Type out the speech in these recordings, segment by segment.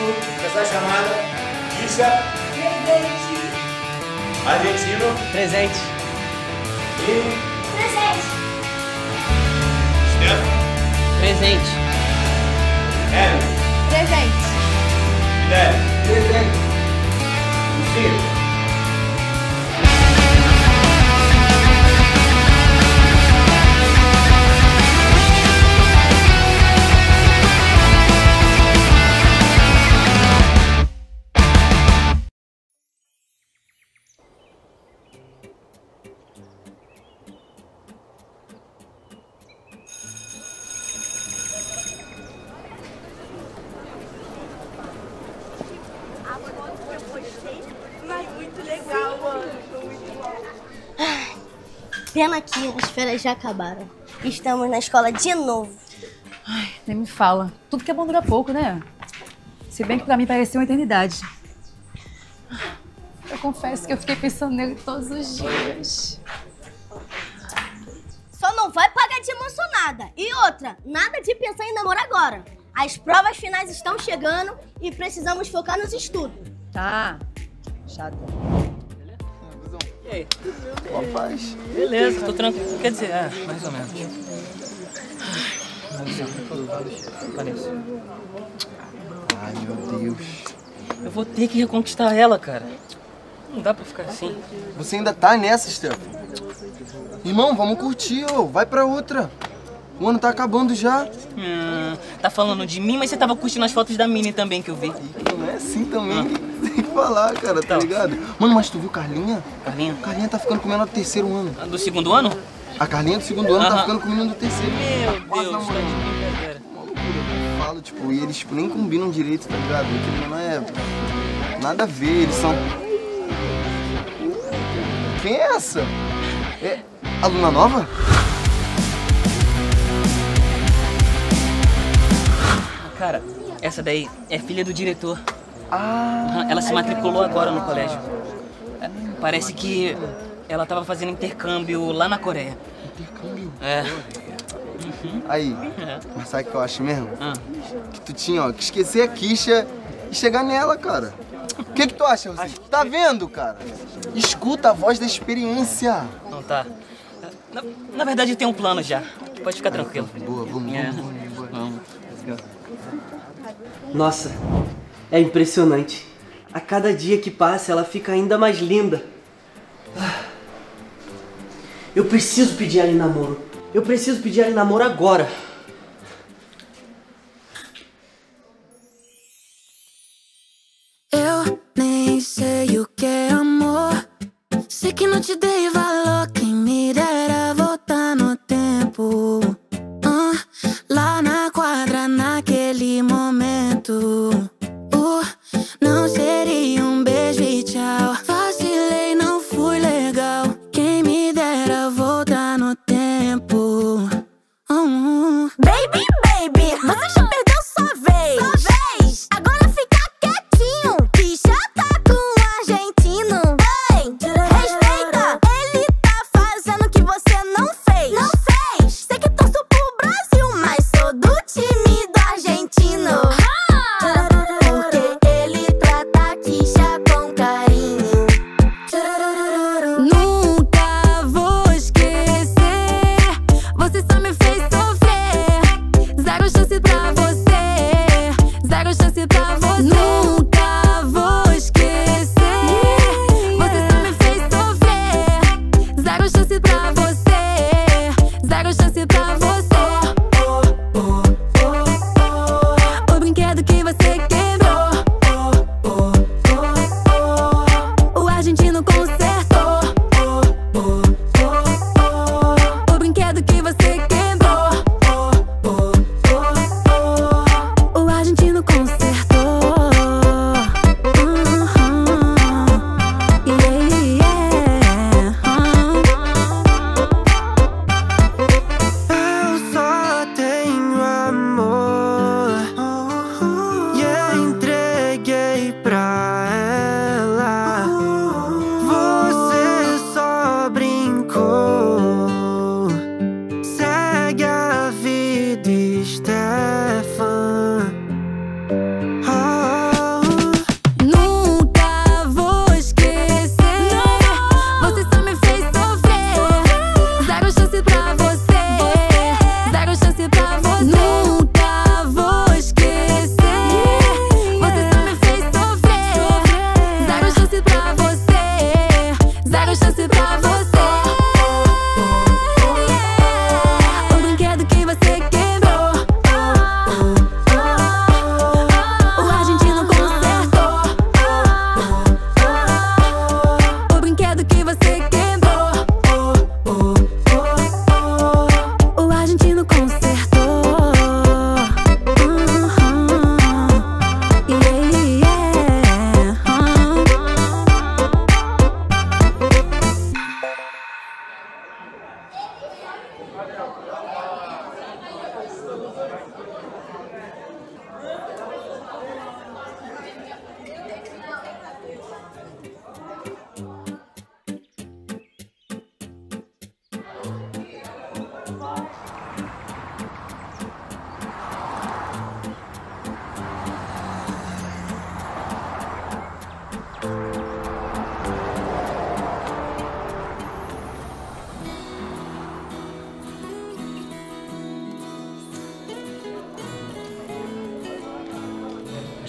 dessa chamada. Kisha. Presente. Argentino. Presente. E... Presente. Stefano. Presente. Hélio. Presente. Guilherme. Presente. Lucinha. Mas muito legal, mano. Pena que as férias já acabaram. Estamos na escola de novo. Ai, nem me fala. Tudo que é bom dura pouco, né? Se bem que pra mim pareceu uma eternidade. Eu confesso que eu fiquei pensando nele todos os dias. Só não vai pagar de emocionada. E outra, nada de pensar em namoro agora. As provas finais estão chegando e precisamos focar nos estudos. Tá. Chato. E aí? Rapaz. Beleza, tô tranquilo. Quer dizer, mais ou menos. Vanessa. Ai, meu Deus. Eu vou ter que reconquistar ela, cara. Não dá pra ficar assim. Você ainda tá nessa, Stefan? Irmão, vamos curtir, ô. Vai pra outra. O ano tá acabando já. Tá falando de mim, mas você tava curtindo as fotos da Mini também que eu vi. Não é assim também que tem que falar, cara, tá ligado? Mano, mas tu viu Carlinha? Carlinha? Carlinha tá ficando com o menino do terceiro ano. Do segundo ano? A Carlinha do segundo ano tá ficando com o menino do terceiro. Meu Quase Deus, tá namorando. de brincadeira. Uma loucura, eu falo, tipo, e eles tipo, nem combinam direito, tá ligado? Aquele não é nada a ver, eles são... Quem é essa? É aluna nova? Cara, essa daí é filha do diretor. Ela se matriculou agora no colégio. Parece que ela tava fazendo intercâmbio lá na Coreia. Intercâmbio? É. Aí, mas sabe o que eu acho mesmo? Que tu tinha, ó, que esquecer a Kisha e chegar nela, cara. O que tu acha, você? Tá vendo, cara? Escuta a voz da experiência. Não tá. Na verdade, tem um plano já. Pode ficar tranquilo. Boa, vamos. Vamos. Nossa, é impressionante. A cada dia que passa, ela fica ainda mais linda. Eu preciso pedir ela em namoro. Eu preciso pedir ela em namoro agora. Eu nem sei o que é amor. Sei que não te dei valor. Quem me dera voltar no tempo. Lá na quadra, naquele momento. Não seria um beijo e tchau. Vacilei, não fui legal. Quem me dera voltar no tempo.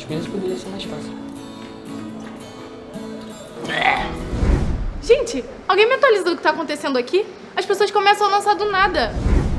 vezes poderia ser mais fácil. Gente, alguém me atualiza do que tá acontecendo aqui? As pessoas começam a lançar do nada.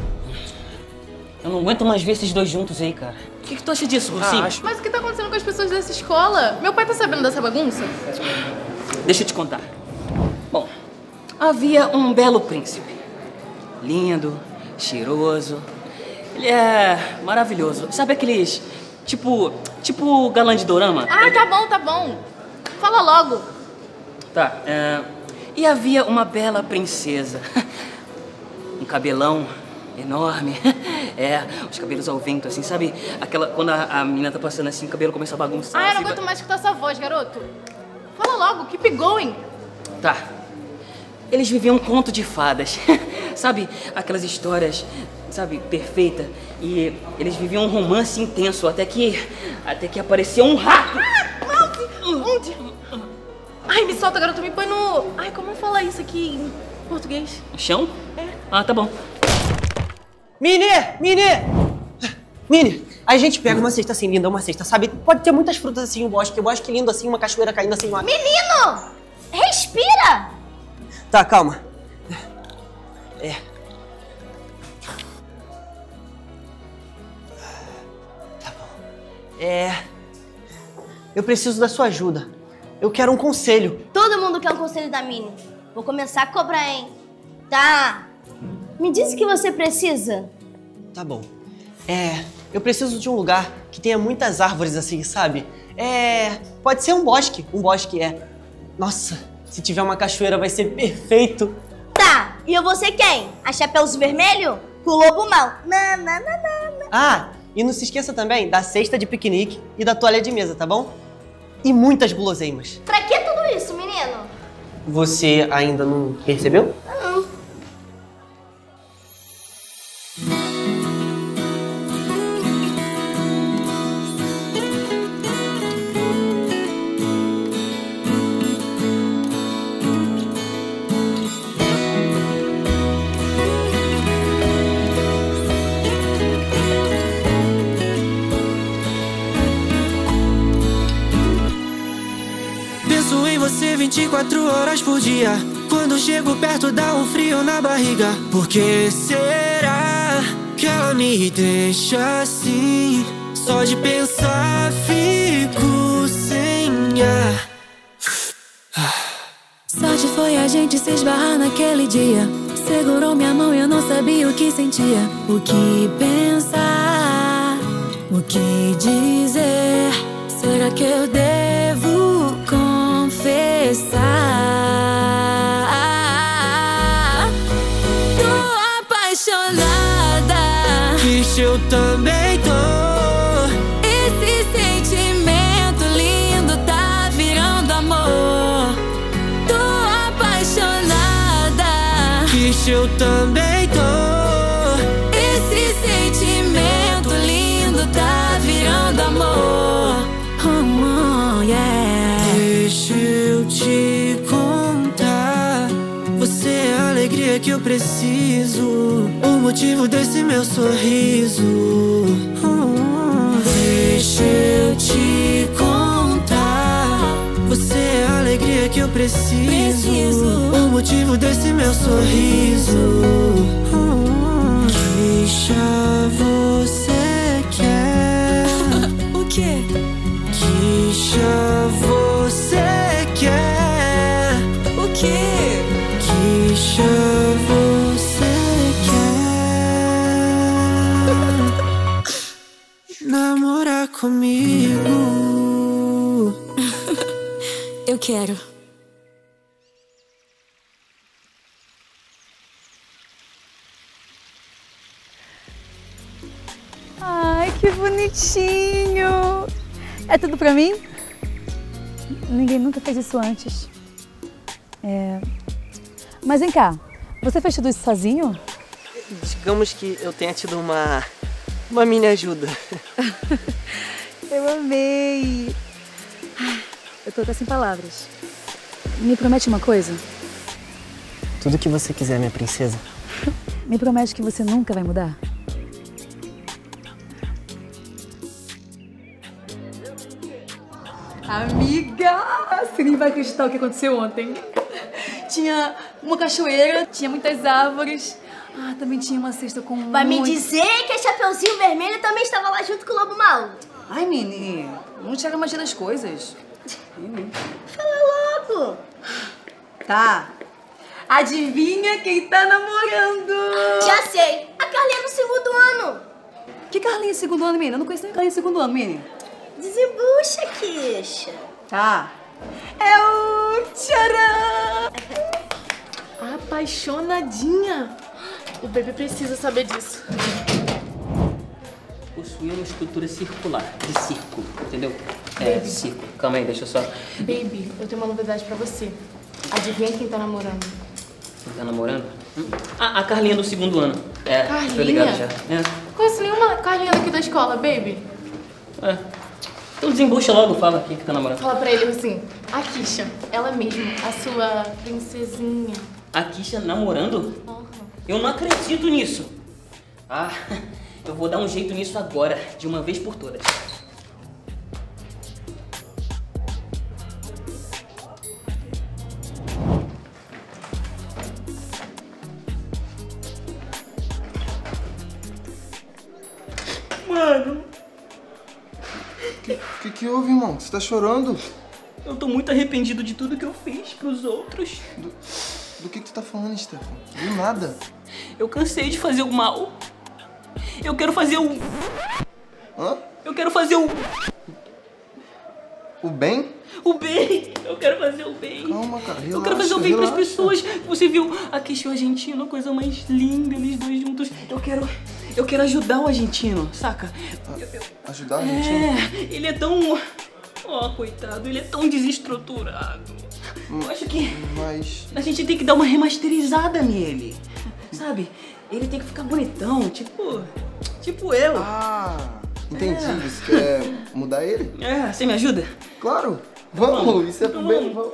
Eu não aguento mais ver esses dois juntos aí, cara. O que tu acha disso, Rocinho? Mas o que tá acontecendo com as pessoas dessa escola? Meu pai tá sabendo dessa bagunça? Deixa eu te contar. Bom, havia um belo príncipe. Lindo, cheiroso. Ele é maravilhoso. Sabe aqueles... Tipo galã de dorama? Ah, tá bom. Fala logo. Tá, e havia uma bela princesa. Um cabelão enorme. Os cabelos ao vento, assim, sabe? Quando a menina tá passando assim, o cabelo começa a bagunçar. Ah, eu não assim, aguento mais escutar essa voz, garoto. Fala logo, keep going. Tá. Eles viviam um conto de fadas. Sabe? Aquelas histórias, sabe, perfeita. E eles viviam um romance intenso até que apareceu um rato. Onde? Ai, me solta, garoto, me põe no... Ai, como fala isso aqui em português? No chão? Ah, tá bom. Mini, a gente pega uma cesta assim, linda, uma cesta, sabe? Pode ter muitas frutas assim, um bosque lindo assim, uma cachoeira caindo assim, uma... Menino! Respira! Tá, calma. Tá bom. Eu preciso da sua ajuda. Eu quero um conselho. Todo mundo quer um conselho da Mini. Vou começar a cobrar, hein? Tá. Me diz o que você precisa. Tá bom. Eu preciso de um lugar que tenha muitas árvores assim, sabe? Pode ser um bosque. Nossa, se tiver uma cachoeira vai ser perfeito. Tá, e eu vou ser quem? A Chapeuzinho Vermelho? Com o lobo mau. Ah, e não se esqueça também da cesta de piquenique e da toalha de mesa, tá bom? E muitas guloseimas. Pra que tudo isso, menino? Você ainda não percebeu? Não. Penso em você 24 horas por dia. Quando chego perto dá um frio na barriga. Por que será que ela me deixa assim? Só de pensar fico sem ar. Sorte foi a gente se esbarrar naquele dia. Segurou minha mão e eu não sabia o que sentia. O que pensar, o que dizer. Será que eu devo confessar? Tô apaixonada. Vixe, eu também tô. Esse sentimento lindo tá virando amor. Tô apaixonada. Vixe, eu também tô. Esse sentimento lindo tá virando amor. Yeah. Deixa eu te contar. Você é a alegria que eu preciso, o motivo desse meu sorriso. Deixa eu te contar. Você é a alegria que eu preciso, o motivo desse meu sorriso. Que chá você quer? O quê? Que chá você quer? O quê? Que chá você quer? Namorar comigo? Eu quero. Ai, que bonitinho! É tudo pra mim? Ninguém nunca fez isso antes. Mas vem cá, você fez tudo isso sozinho? Digamos que eu tenha tido uma mini ajuda. Eu amei! Eu tô até sem palavras. Me promete uma coisa? Tudo que você quiser, minha princesa. Me promete que você nunca vai mudar? Amiga, você nem vai acreditar o que aconteceu ontem. Tinha uma cachoeira, tinha muitas árvores. Ah, também tinha uma cesta com... Vai me dizer que a Chapeuzinho Vermelho também estava lá junto com o Lobo Mau. Ai, Mini, não tira a magia das coisas. Fala logo. Tá. Adivinha quem tá namorando? Já sei. A Carlinha do segundo ano. Que Carlinha segundo ano, Mini? Eu não conheço nem Carlinha segundo ano, Mini. Desembucha, Kisha. Tá. É o Tcharam! Apaixonadinha. O bebê precisa saber disso. Possuía uma estrutura circular, de círculo, entendeu? É, círculo. Calma aí, deixa eu só... Baby, eu tenho uma novidade pra você. Adivinha quem tá namorando? Quem tá namorando? A Carlinha do segundo ano. É, Carlinha? tô ligado já. É. Conheço nenhuma Carlinha daqui da escola, baby. É. Então desembucha logo, fala quem que tá namorando. Fala pra ele assim, a Kisha, ela mesma, a sua princesinha. A Kisha namorando? Uhum. Eu não acredito nisso. Ah, eu vou dar um jeito nisso agora, de uma vez por todas. Mano. Que houve, irmão? Você tá chorando? Eu tô muito arrependido de tudo que eu fiz pros outros. Do que tu tá falando, Stefan? Do nada. Eu cansei de fazer o mal. Eu quero fazer o... Hã? Eu quero fazer o... O bem? O bem! Eu quero fazer o bem. Calma, cara, relaxa, eu quero fazer o bem pras relaxa. pessoas. Você viu a Kisha e o argentino, a coisa mais linda, eles dois juntos. Eu quero ajudar o argentino, saca? Ajudar o argentino? É, ele é tão... Oh, coitado, ele é tão desestruturado. Eu acho que a gente tem que dar uma remasterizada nele, sabe? Ele tem que ficar bonitão, tipo eu. Ah, entendi. Você quer mudar ele? É, você me ajuda? Claro. Vamos, isso é pro bem. Vamos.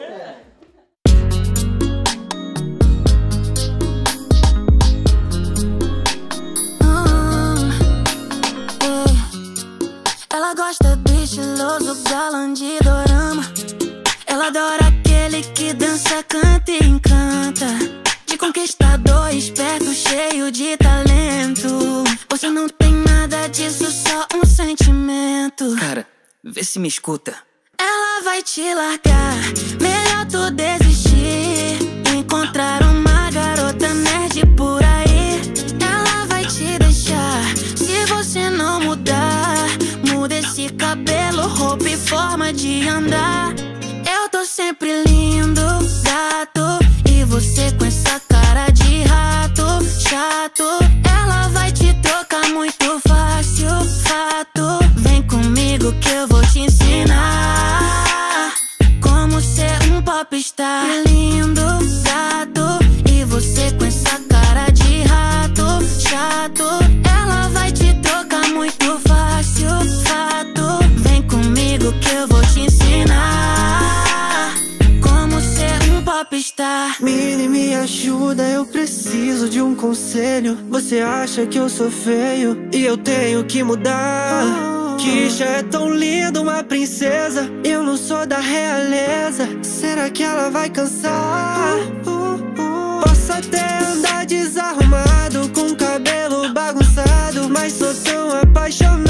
Ela gosta do estiloso galã de dorama. Ela adora aquele que dança, canta e encanta. De conquistador, esperto, cheio de talento. Você não tem nada disso, só um sentimento. Cara, vê se me escuta. Ela vai te largar, melhor tu desistir. Encontrar uma garota nerd por aí. Ela vai te deixar, se você não mudar. Muda esse cabelo, roupa e forma de andar. Eu tô sempre lindo, gato, e você com essa cara de rato, chato. Ela vai te trocar muito fácil, fato. Vem comigo que eu vou te ensinar como ser um popstar. Lindo, gato, e você com essa cara de rato, chato. Ela vai te trocar muito fácil, fato. Vem comigo que eu vou te ensinar como ser um popstar. Mini, me ajuda, eu preciso de um conselho. Você acha que eu sou feio e eu tenho que mudar? Kisha é tão linda, uma princesa. Eu não sou da realeza. Será que ela vai cansar? Posso até andar desarrumado, com cabelo bagunçado, mas sou tão apaixonado.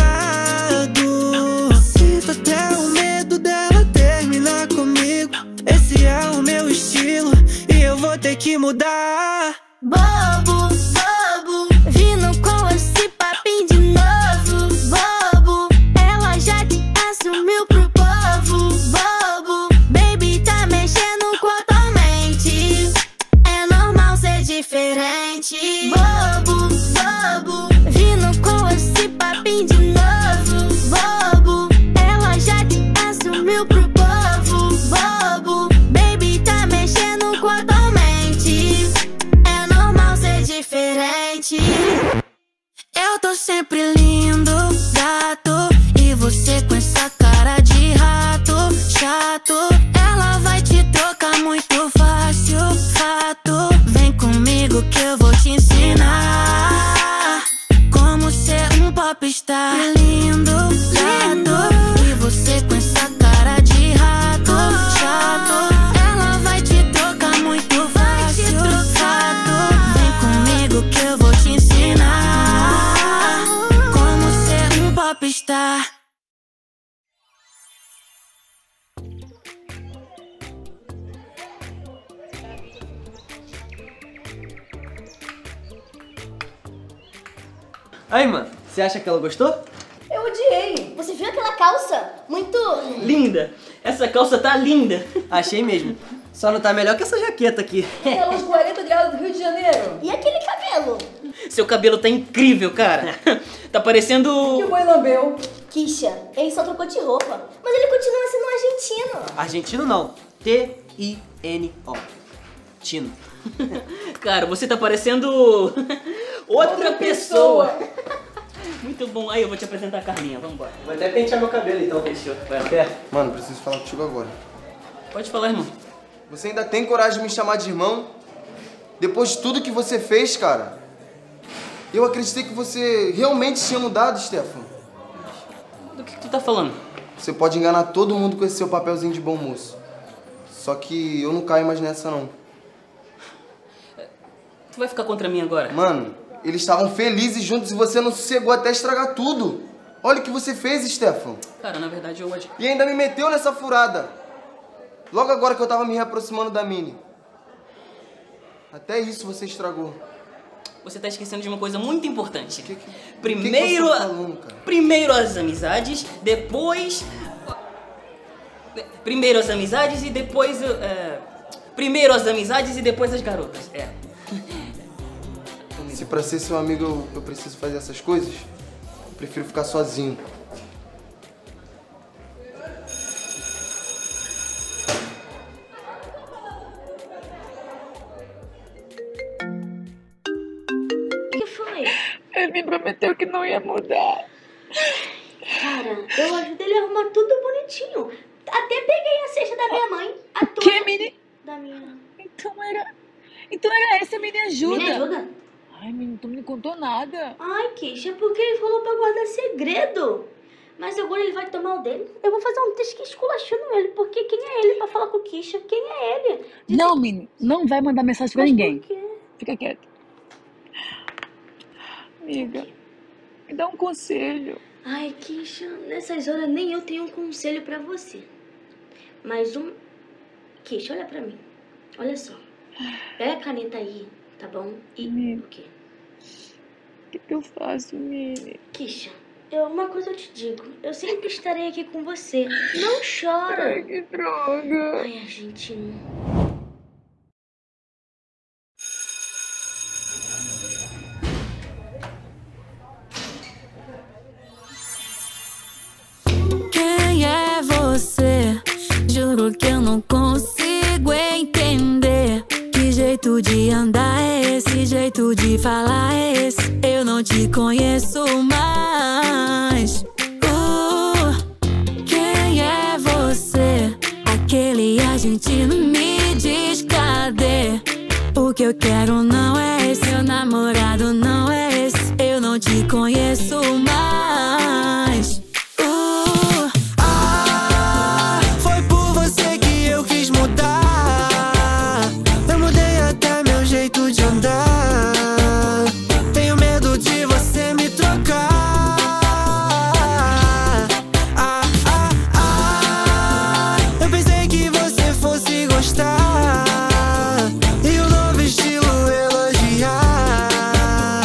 Sinto até o medo dela terminar comigo. Esse é o meu estilo e eu vou ter que mudar. Bobo, bobo, vindo com esse papinho de novo. Bobo, ela já te assumiu pro povo. Bobo, baby tá mexendo com a tua mente. É normal ser diferente. Bobo, bobo, vindo com esse papinho de novo. Aí, mano, você acha que ela gostou? Eu odiei. Você viu aquela calça? Muito... Linda! Essa calça tá linda! Achei mesmo. Só não tá melhor que essa jaqueta aqui. Pelos 40 graus do Rio de Janeiro. E aquele cabelo? Seu cabelo tá incrível, cara. Tá parecendo... Que o boi lambeu. Kisha, ele só trocou de roupa. Mas ele continua sendo um argentino. Argentino não. T-I-N-O. Tino. Cara, você tá parecendo... outra pessoa. Muito bom. Aí, eu vou te apresentar a Carlinha. Vamos embora. Vou até pentear meu cabelo, então. Fechou. Vai lá. Mano, preciso falar contigo agora. Pode falar, irmão. Você ainda tem coragem de me chamar de irmão? Depois de tudo que você fez, cara? Eu acreditei que você realmente tinha mudado, Stefan. Do que tu tá falando? Você pode enganar todo mundo com esse seu papelzinho de bom moço. Só que eu não caio mais nessa, não. Tu vai ficar contra mim agora? Mano, eles estavam felizes juntos e você não sossegou até estragar tudo. Olha o que você fez, Stefan. Cara, na verdade eu... E ainda me meteu nessa furada. Logo agora que eu tava me reaproximando da Minnie. Até isso você estragou. Você tá esquecendo de uma coisa muito importante. Primeiro... você tá falando, cara? Primeiro as amizades, depois... Primeiro as amizades e depois... Primeiro as amizades e depois as garotas. É. Se pra ser seu amigo eu preciso fazer essas coisas, eu prefiro ficar sozinho. O que foi? Ele me prometeu que não ia mudar. Cara, eu ajudei ele a arrumar tudo bonitinho. Até peguei a cesta da minha mãe. A tua. Que menina? Da minha. Então era essa, me ajuda. Me ajuda? Ai, menino, tu não me contou nada. Ai, Kisha, porque ele falou pra guardar segredo. Mas agora ele vai tomar o dele. Eu vou fazer um texto esculachando ele, porque quem é ele pra falar com o Kisha? Quem é ele? Não, menino, não vai mandar mensagem pra ninguém. Por quê? Fica quieto. Amiga, me dá um conselho. Ai, Kisha, nessas horas nem eu tenho um conselho pra você. Mas Kisha, olha pra mim. Olha só. Pega a caneta aí, tá bom? E... O quê? O que eu faço, Mini? Kisha, uma coisa eu te digo. Eu sempre estarei aqui com você. Não chora. Ai, que droga. Ai, argentino. Quem é você? Juro que eu não consigo entender. Que jeito de andar é esse? Jeito de falar é esse? Eu não te conheço mais. Quem é você? Aquele argentino, me diz cadê? O que eu quero não é esse, meu namorado não é esse. Eu não te conheço mais. Foi por você que eu quis mudar. Eu mudei até meu jeito de andar. Tenho medo de você me trocar. Eu pensei que você fosse gostar e o novo estilo elogiar.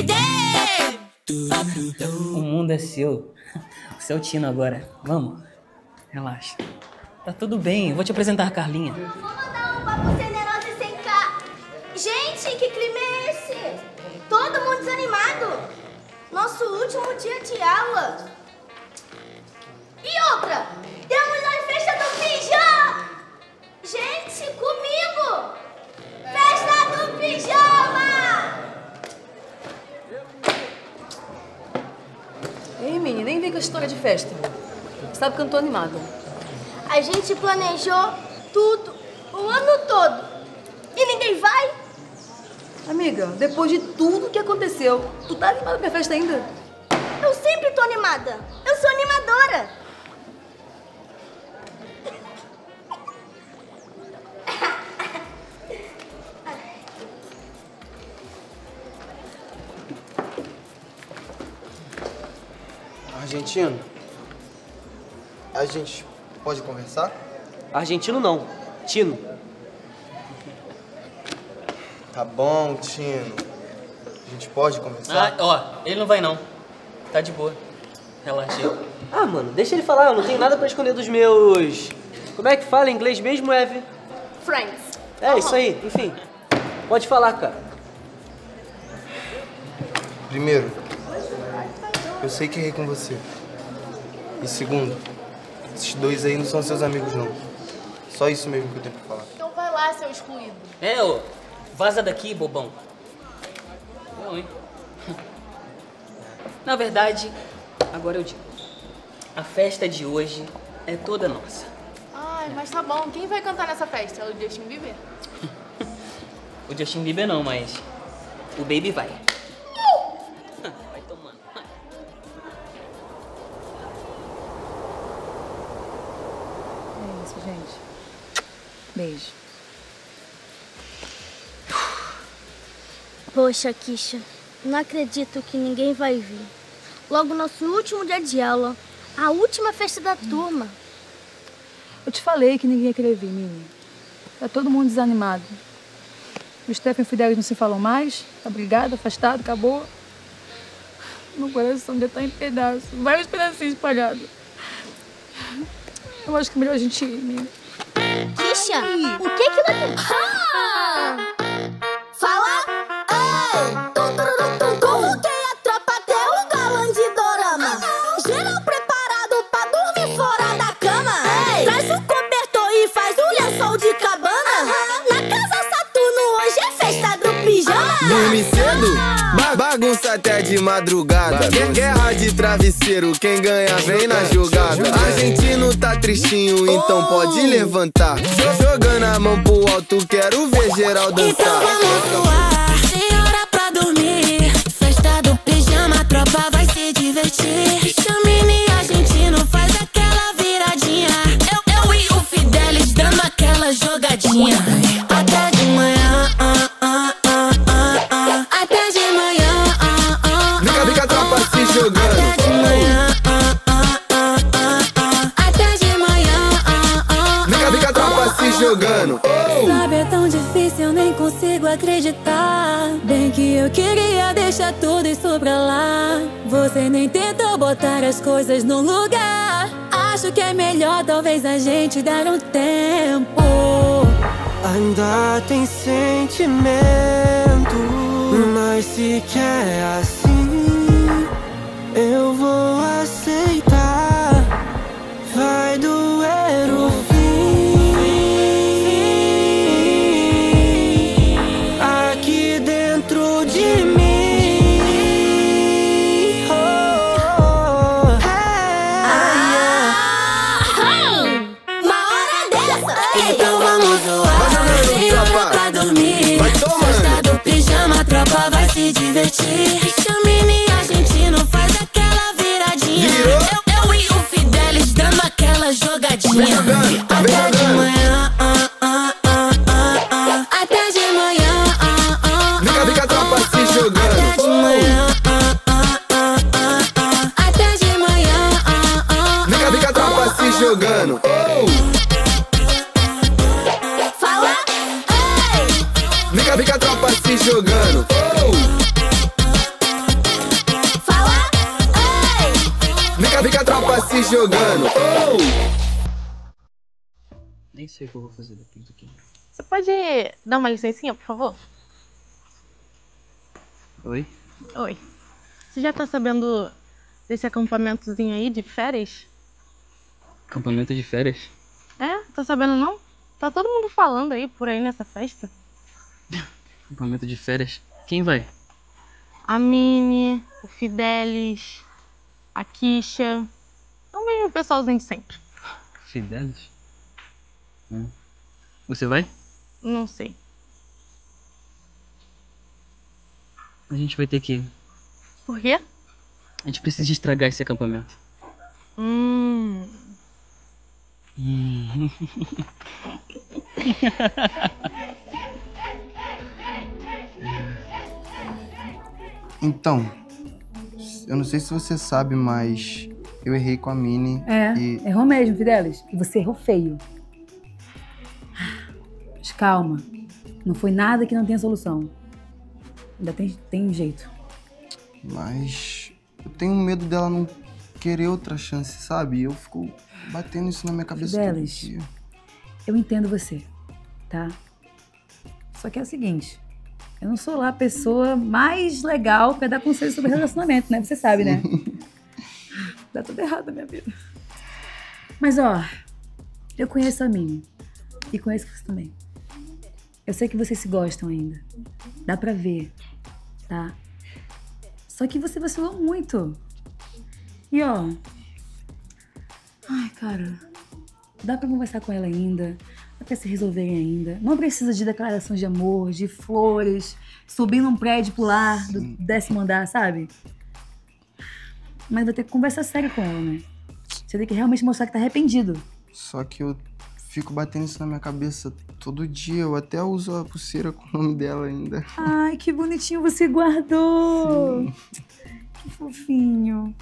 O mundo é seu. O seu Tino agora. Vamos. Relaxa. Tá tudo bem. Eu vou te apresentar a Carlinha. Vou mandar um papo generoso e sem cá. Gente, que clima é esse? Todo mundo desanimado. Nosso último dia de aula. E outra, temos a festa do pijama. Gente, comigo. Festa do pijama. Ei, Mini, nem vem com a história de festa. Sabe que eu não tô animada. A gente planejou tudo, o ano todo. E ninguém vai? Amiga, depois de tudo que aconteceu, tu tá animada pra minha festa ainda? Eu sempre tô animada. Eu sou animadora. Argentino, a gente pode conversar? Argentino não, Tino. Tá bom, Tino. A gente pode conversar? Ah, ó, ele não vai não. Tá de boa. Relaxa aí. Ah, mano, deixa ele falar, eu não tenho nada pra esconder dos meus... Como é que fala em inglês mesmo, Eve? Friends. É, isso aí, enfim. Pode falar, cara. Primeiro, eu sei que errei com você. E segundo, esses dois aí não são seus amigos, não. Só isso mesmo que eu tenho pra falar. Então vai lá, seu excluído. Ô, vaza daqui, bobão. Não, hein? Na verdade, agora eu digo. A festa de hoje é toda nossa. Ai, mas tá bom. Quem vai cantar nessa festa? É o Justin Bieber? O Justin Bieber não, mas o Baby vai. Vai tomando. É isso, gente. Beijo. Poxa, Kisha, não acredito que ninguém vai vir. Logo nosso último dia de aula, a última festa da turma. Eu te falei que ninguém ia querer vir, Mini. Tá todo mundo desanimado. O Stefan e o Fidelis não se falam mais. Tá brigado, afastado, acabou. Meu coração já tá em pedaços. Vários pedacinhos espalhados. Eu acho que é melhor a gente ir, Mini. Kisha, o que que vai... Fala! Convoquei a tropa até o galã de dorama. Geral preparado pra dormir fora da cama. Traz o cobertor e faz o lençol de cabana. Na casa Saturno hoje é festa do pijama. Dorme cedo, bagunça até de madrugada. Guerra de travesseiro, quem ganha vem na jogada. Argentino tá tristinho, então pode levantar. Jogando a mão pro alto, quero ver geral dançar. Então vamos voar, tem hora pra dormir. Festa do pijama, a tropa vai se divertir. Chamini argentino, faz aquela viradinha. Eu e o Fidelis dando aquela jogadinha. Até de manhã, até de manhã, Fica a tropa se jogando. até de manhã, até de manhã. Fica a tropa se jogando. Sabe, é tão difícil, eu nem consigo acreditar. Bem que eu queria deixar tudo isso pra lá. Você nem tentou botar as coisas no lugar. Acho que é melhor talvez a gente dar um tempo. Ainda tem sentimento, mas se quer assim, eu vou aceitar. Vai doer o fim. Aqui dentro de mim. Uma hora dessa. Então vamos zoar, tem hora pra dormir. Festa do pijama, a tropa vai se divertir. Chamini argentino, faz aquela viradinha. Eu e o Fidelis dando aquela jogadinha. Até de manhã, até de manhã. Fica a tropa se jogando. Até de manhã, até de manhã. Fica a tropa se jogando. Fala! Fica a tropa se jogando. jogando. Nem sei o que eu vou fazer depois daqui. Você pode dar uma licencinha, por favor? Oi? Oi. Você já tá sabendo desse acampamentozinho aí de férias? Acampamento de férias? É? Tá sabendo não? Tá todo mundo falando aí por aí nessa festa. Acampamento de férias? Quem vai? A Mini, o Fidelis, a Kisha. É o mesmo pessoalzinho de sempre. Fidelis? Você vai? Não sei. A gente vai ter que ir. Por quê? A gente precisa estragar esse acampamento. Então, eu não sei se você sabe, mas eu errei com a Mini e... Errou mesmo, Fidelis. E você errou feio. Mas calma. Não foi nada que não tenha solução. Ainda tem jeito. Mas eu tenho medo dela não querer outra chance, sabe? Eu fico batendo isso na minha cabeça todo dia. Eu entendo você, tá? Só que é o seguinte, eu não sou lá a pessoa mais legal pra dar conselho sobre relacionamento, né? Você sabe, né? Dá tudo errado na minha vida. Mas, ó, eu conheço a Mini e conheço você também. Eu sei que vocês se gostam ainda. Dá pra ver, tá? Só que você vacilou muito. E, ó... Ai, cara... Dá pra conversar com ela ainda. Dá pra se resolverem ainda. Não precisa de declarações de amor, de flores, subir num prédio e pular do 10º andar, sabe? Mas vai ter que conversar sério com ela, né? Você tem que realmente mostrar que tá arrependido. Só que eu fico batendo isso na minha cabeça todo dia. Eu até uso a pulseira com o nome dela ainda. Ai, que bonitinho você guardou. Sim. Que fofinho.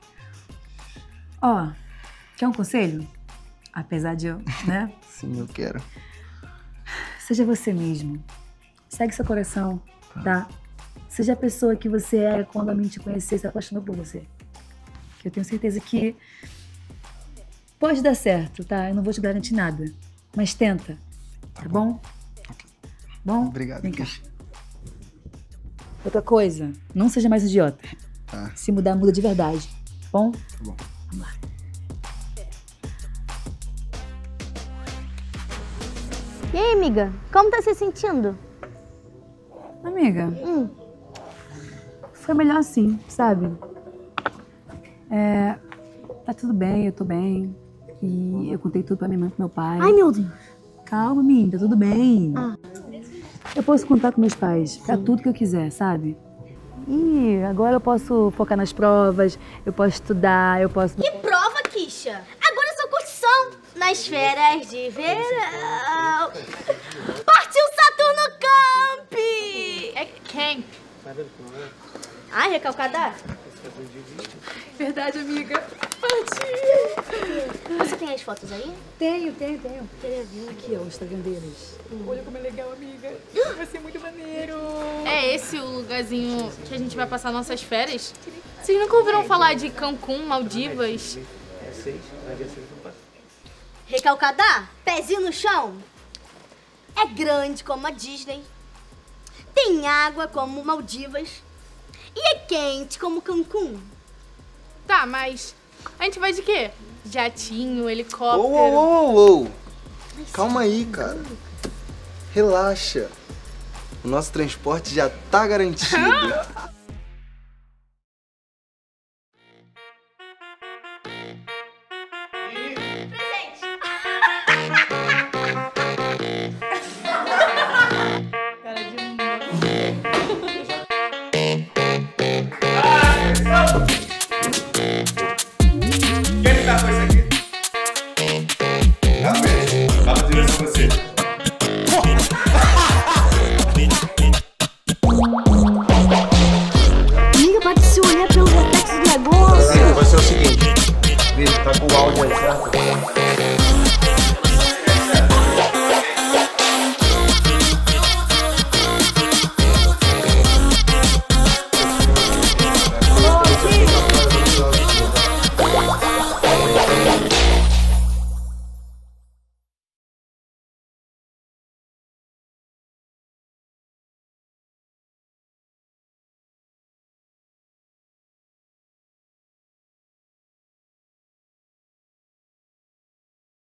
Ó, quer um conselho? Apesar de eu, né? Sim, eu quero. Seja você mesmo. Segue seu coração, tá? Seja a pessoa que você era quando a Mini te conhecer e se apaixonou por você. Que eu tenho certeza que pode dar certo, tá? Eu não vou te garantir nada. Mas tenta, tá bom? Bom? Obrigado. Vem cá. Outra coisa, não seja mais idiota. Tá. Se mudar, muda de verdade, tá bom? Tá bom. Vamos lá. E aí, amiga? Como tá se sentindo? Amiga, foi melhor assim, sabe? Tá tudo bem, eu tô bem. E eu contei tudo pra minha mãe e pro meu pai. Ai, meu Deus. Calma, menina, tá tudo bem. Eu posso contar com meus pais pra tudo que eu quiser, sabe? E agora eu posso focar nas provas, eu posso estudar, eu posso... Que prova, Kisha? Agora é só curtição. Nas férias de verão. Partiu Saturno Camp! É camp. Ai, recalcada? Verdade, amiga. Partiu! Você tem as fotos aí? Tenho. Queria ver. Aqui, ó, o Instagram deles. Olha como é legal, amiga. Vai ser muito maneiro. É esse o lugarzinho que a gente vai passar nossas férias? Vocês nunca ouviram falar de Cancún, Maldivas? Recalcada? Pezinho no chão? É grande como a Disney. Tem água como Maldivas. E é quente como Cancún. Tá, mas a gente vai de quê? Jatinho, helicóptero... Uou. Calma aí, cara. Relaxa. O nosso transporte já tá garantido. Quem tá com isso aqui? Realmente, tava dizendo pra você. Amiga, pode se olhar pelo reflexo do negócio. Vai ser o seguinte, Vitor, tá com o áudio aí, certo?